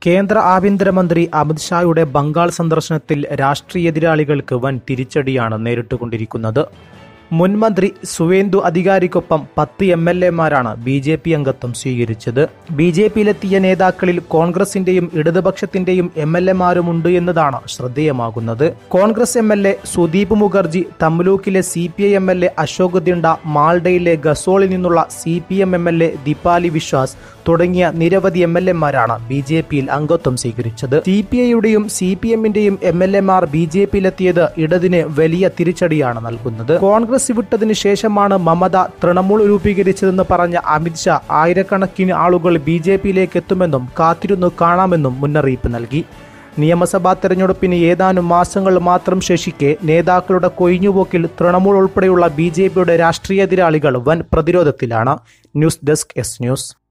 കേന്ദ്ര ആഭ്യന്തരമന്ത്രി അമിത് ഷായുടെ ബംഗാൾ സന്ദർശനത്തിൽ രാഷ്ട്രീയ എതിരാളികൾക്ക് വൻ തിരിച്ചടിയാണ് നേരിട്ടുകൊണ്ടിരിക്കുന്നത്. മുൻമന്ത്രി സുവേന്ദു അധികാരിക്കൊപ്പം 10 MLA-മാരാണ് BJP അംഗത്വം സ്വീകരിച്ചത്. BJPയിലെത്തിയ നേതാക്കളിൽ കോൺഗ്രസിന്റെയും ഇടതുപക്ഷത്തിന്റെയും MLA-മാരുമുണ്ട് എന്നതാണ് ശ്രദ്ധേയമാകുന്നത്. Congress MLA Sudeep Mukherjee, തംലൂക്കിലെ CPI MLA Ashok Dinda, മാൾഡയിലെ ഗസോളിൽ നിന്നുള്ള CPM MLA ദീപാലി വിശ്വാസ് തുടങ്ങിയ നിരവധി MLA-മാരാണ് BJPയിൽ അംഗത്വം സ്വീകരിച്ചത്. CPIയുടെയും CPM-ന്റെയും MLA-മാർ BJPയിലെത്തിയത് ഇടതിന് വലിയ തിരിച്ചടിയാണ് നൽകുന്നത്. കോൺഗ്രസ് വിട്ടതിന് ശേഷമാണ് മമത തൃണമൂൽ രൂപീകരിച്ചതെന്ന് പറഞ്ഞ അമിത് ഷാ ആയിരക്കണക്കിന് ആളുകൾ BJPയിലേക്ക് എത്തുമെന്നും കാത്തിരുന്നു കാണാമെന്നും മുന്നറിയിപ്പ് നൽകി. നിയമസഭാ തെരഞ്ഞെടുപ്പിന് ഏതാനും മാസങ്ങൾ മാത്രം ശേഷിക്കെ നേതാക്കളുടെ കൊഴിഞ്ഞുപോക്കിൽ തൃണമൂൽ ഉൾപ്പെടെയുള്ള BJPയുടെ രാഷ്ട്രീയ എതിരാളികൾ വൻ പ്രതിരോധത്തിലാണ്. News desk S News.